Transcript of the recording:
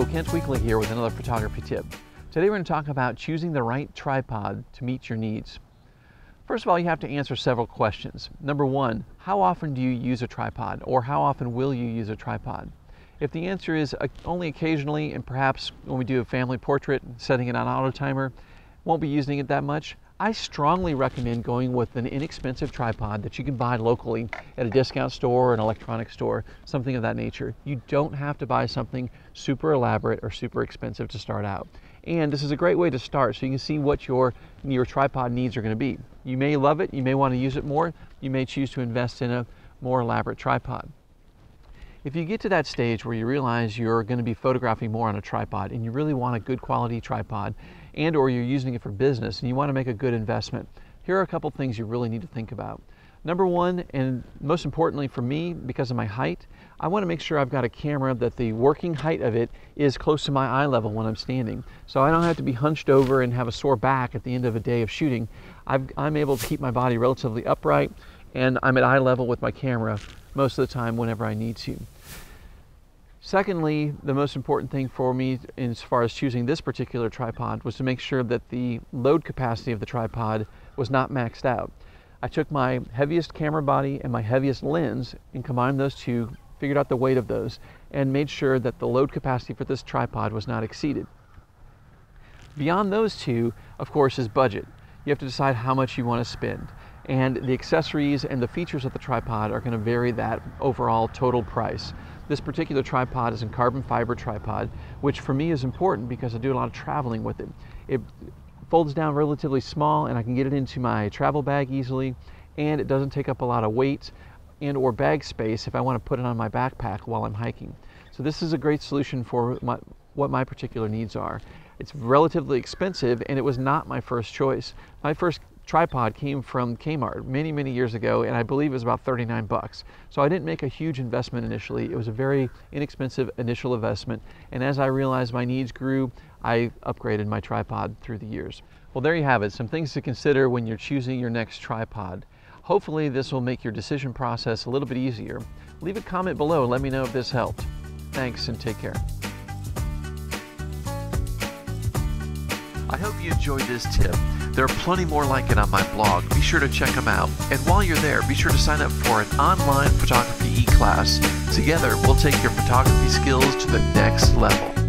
Hello, Kent Weekly here with another photography tip. Today we're going to talk about choosing the right tripod to meet your needs. First of all, you have to answer several questions. Number one, how often do you use a tripod, or how often will you use a tripod? If the answer is only occasionally, and perhaps when we do a family portrait, setting it on auto timer, won't be using it that much, I strongly recommend going with an inexpensive tripod that you can buy locally at a discount store or an electronics store, something of that nature. You don't have to buy something super elaborate or super expensive to start out. And this is a great way to start so you can see what your tripod needs are going to be. You may love it, you may want to use it more, you may choose to invest in a more elaborate tripod. If you get to that stage where you realize you're going to be photographing more on a tripod and you really want a good quality tripod, and or you're using it for business and you want to make a good investment, here are a couple things you really need to think about. Number one, and most importantly for me, because of my height, I want to make sure I've got a camera that the working height of it is close to my eye level when I'm standing. So I don't have to be hunched over and have a sore back at the end of a day of shooting. I'm able to keep my body relatively upright, and I'm at eye level with my camera most of the time whenever I need to. Secondly, the most important thing for me as far as choosing this particular tripod was to make sure that the load capacity of the tripod was not maxed out. I took my heaviest camera body and my heaviest lens and combined those two, figured out the weight of those, and made sure that the load capacity for this tripod was not exceeded. Beyond those two, of course, is budget. You have to decide how much you want to spend. And the accessories and the features of the tripod are going to vary that overall total price. This particular tripod is a carbon fiber tripod, which for me is important because I do a lot of traveling with it. It folds down relatively small and I can get it into my travel bag easily, and it doesn't take up a lot of weight and or bag space if I want to put it on my backpack while I'm hiking. So this is a great solution for what my particular needs are. It's relatively expensive, and it was not my first choice. My first tripod came from Kmart many years ago, and I believe it was about 39 bucks. So I didn't make a huge investment initially. It was a very inexpensive initial investment, and as I realized my needs grew, I upgraded my tripod through the years. Well, there you have it, some things to consider when you're choosing your next tripod. Hopefully this will make your decision process a little bit easier. Leave a comment below and let me know if this helped. Thanks, and take care. I hope you enjoyed this tip. There are plenty more like it on my blog. Be sure to check them out. And while you're there, be sure to sign up for an online photography e-class. Together, we'll take your photography skills to the next level.